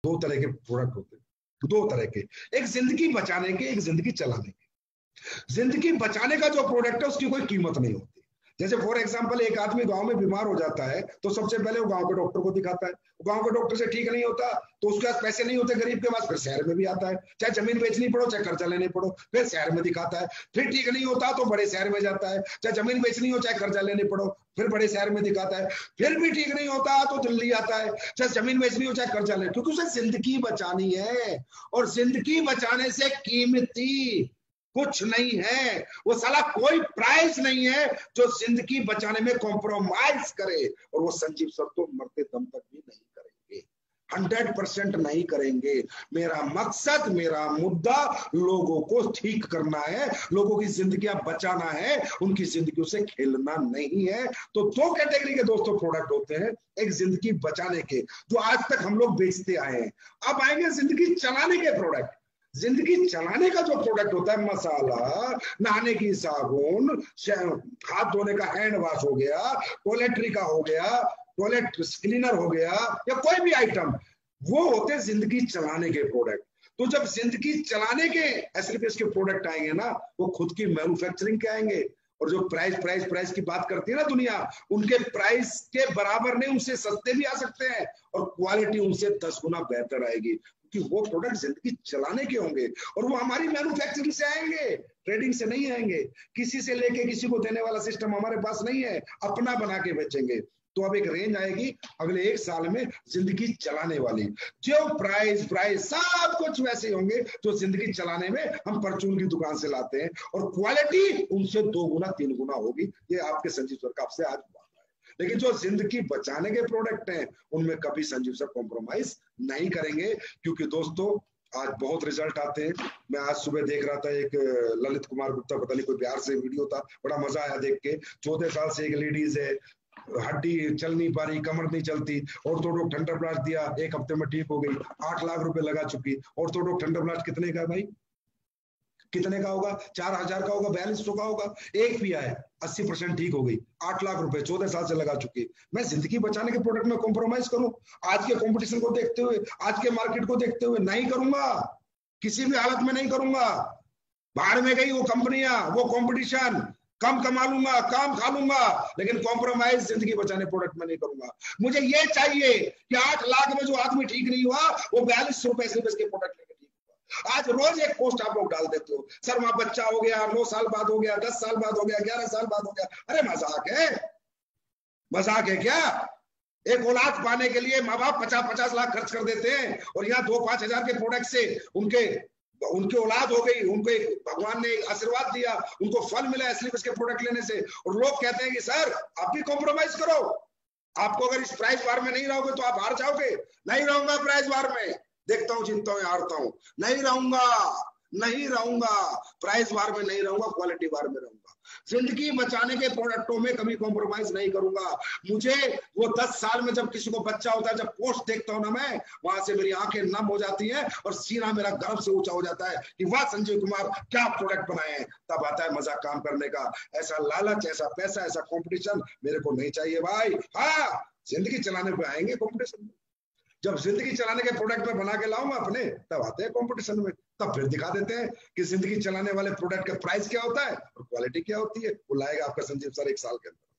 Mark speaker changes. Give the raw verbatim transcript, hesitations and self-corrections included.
Speaker 1: दो तरह के प्रोडक्ट होते हैं, दो तरह के, एक जिंदगी बचाने के, एक जिंदगी चलाने के। जिंदगी बचाने का जो प्रोडक्ट है उसकी कोई कीमत नहीं होती। जैसे फॉर एग्जांपल एक आदमी गांव में बीमार हो जाता है तो सबसे पहले वो गांव के डॉक्टर को दिखाता है, गांव के डॉक्टर से ठीक नहीं होता तो उसके पास पैसे नहीं होते गरीब के पास, फिर शहर में भी आता है, चाहे जमीन बेचनी पड़ो चाहे कर्जा लेने पड़ो, फिर शहर में दिखाता है, फिर ठीक नहीं होता तो बड़े शहर में जाता है, चाहे जमीन बेचनी हो चाहे कर्जा लेने पड़ो, फिर बड़े शहर में दिखाता है, फिर भी ठीक नहीं होता तो दिल्ली आता है, चाहे जमीन बेचनी हो चाहे कर्जा लेने, क्योंकि उसे जिंदगी बचानी है। और जिंदगी बचाने से कीमती कुछ नहीं है, वो साला कोई प्राइस नहीं है जो जिंदगी बचाने में कॉम्प्रोमाइज करे। और वो संजीव सर तो मरते दम तक भी नहीं करेंगे, हंड्रेड परसेंट नहीं करेंगे। मेरा मकसद, मेरा मुद्दा लोगों को ठीक करना है, लोगों की जिंदगियां बचाना है, उनकी जिंदगियों से खेलना नहीं है। तो दो कैटेगरी के दोस्तों प्रोडक्ट होते हैं, एक जिंदगी बचाने के जो आज तक हम लोग बेचते आए हैं, अब आएंगे जिंदगी चलाने के प्रोडक्ट। जिंदगी चलाने का जो प्रोडक्ट होता है, मसाला, नहाने की साबुन, हाथ धोने का हैंड वॉश हो गया, टॉयलेटरी का हो गया, टॉयलेट क्लीनर हो गया, या कोई भी आइटम, वो होते हैं जिंदगी चलाने के प्रोडक्ट। तो जब जिंदगी चलाने के एसएलपीएस के प्रोडक्ट आएंगे ना, वो खुद की मैन्युफैक्चरिंग के आएंगे, और जो प्राइस प्राइस प्राइस की बात करती है ना दुनिया, उनके प्राइस के बराबर नहीं, उनसे सस्ते भी आ सकते हैं, और क्वालिटी उनसे दस गुना बेहतर आएगी, कि वो प्रोडक्ट जिंदगी चलाने के होंगे, और वो हमारी मैन्युफैक्चरिंग से आएंगे, ट्रेडिंग से नहीं आएंगे। किसी से लेके किसी को देने वाला सिस्टम हमारे पास नहीं है, अपना बना के बेचेंगे। तो अब एक रेंज आएगी अगले एक साल में जिंदगी चलाने वाली, जो प्राइस प्राइस सब कुछ वैसे होंगे जो जिंदगी चलाने में हम परचून की दुकान से लाते हैं, और क्वालिटी उनसे दो गुना तीन गुना होगी। ये आपके संजीव सर का आपसे आज बात है। लेकिन जो जिंदगी बचाने के प्रोडक्ट हैं उनमें कभी संजीव सर कॉम्प्रोमाइज नहीं करेंगे, क्योंकि दोस्तों आज बहुत रिजल्ट आते हैं। मैं आज सुबह देख रहा था एक ललित कुमार गुप्ता, पता नहीं कोई बिहार से वीडियो था, बड़ा मजा आया देख के। चौदह साल से एक लेडीज है, हड्डी चल नहीं पा रही, कमर नहीं चलती, ऑर्थोडॉक्स ठंडा ब्लास्ट दिया, एक हफ्ते में ठीक हो गई, आठ लाख रुपए लगा चुकी। ऑर्थोडॉक्स ठंडा ब्लास्ट कितने का है भाई? कितने का होगा? चार हजार का होगा, बयालीस सौ का होगा। एक पिया है, अस्सी परसेंट ठीक हो गई, आठ लाख रुपए चौदह साल से लगा चुकी। मैं जिंदगी बचाने के प्रोडक्ट में कॉम्प्रोमाइज करूं? आज के कंपटीशन को देखते हुए, आज के मार्केट को देखते हुए नहीं करूंगा, किसी भी हालत में नहीं करूंगा। बाहर में गई वो कंपनियां, वो कंपटीशन, कम कमा लूंगा, काम खा लूंगा, लेकिन कॉम्प्रोमाइज जिंदगी बचाने प्रोडक्ट में नहीं करूंगा। मुझे ये चाहिए कि आठ लाख में जो आदमी ठीक नहीं हुआ वो बयालीस सौ पैसे के प्रोडक्ट लेके ठीक हुआ। आज रोज एक पोस्ट आप लोग डाल देते हो, सर वहां बच्चा हो गया, नौ साल बाद हो गया, दस साल बाद हो गया, ग्यारह साल बाद हो गया। अरे मजाक है, मजाक है क्या? एक औलाद पाने के लिए माँ बाप पचास पचास लाख खर्च कर देते हैं, और यहाँ दो पांच हजार के प्रोडक्ट से उनके उनकी औलाद हो गई, उनको एक भगवान ने आशीर्वाद दिया, उनको फल मिला एसलीपस के प्रोडक्ट लेने से। और लोग कहते हैं कि सर आप भी कॉम्प्रोमाइज करो, आपको अगर इस प्राइस बार में नहीं रहोगे तो आप हार जाओगे। नहीं रहूंगा प्राइस बार में, देखता हूं, जीतता हूं, हारता हूं, नहीं रहूंगा, नहीं रहूंगा प्राइस बार में, नहीं रहूंगा क्वालिटी बार में रहूंगा। जिंदगी बचाने के प्रोडक्टों में कभी कॉम्प्रोमाइज नहीं करूंगा। मुझे वो दस साल में जब किसी को बच्चा होता है, जब पोस्ट देखता हूं ना मैं, वहां से मेरी आंखें नम हो जाती हैं और सीना मेरा गर्व से ऊंचा हो जाता है कि वाह संजीव कुमार क्या प्रोडक्ट बनाए हैं। तब आता है मजा काम करने का। ऐसा लालच, ऐसा पैसा, ऐसा कॉम्पिटिशन मेरे को नहीं चाहिए भाई। हाँ, जिंदगी चलाने पे आएंगे कॉम्पिटिशन में, जब जिंदगी चलाने के प्रोडक्ट में बना के लाऊंगा अपने, तब आते हैं कंपटीशन में, तब फिर दिखा देते हैं कि जिंदगी चलाने वाले प्रोडक्ट का प्राइस क्या होता है और क्वालिटी क्या होती है। वो लाएगा आपका संजीव सर एक साल के अंदर।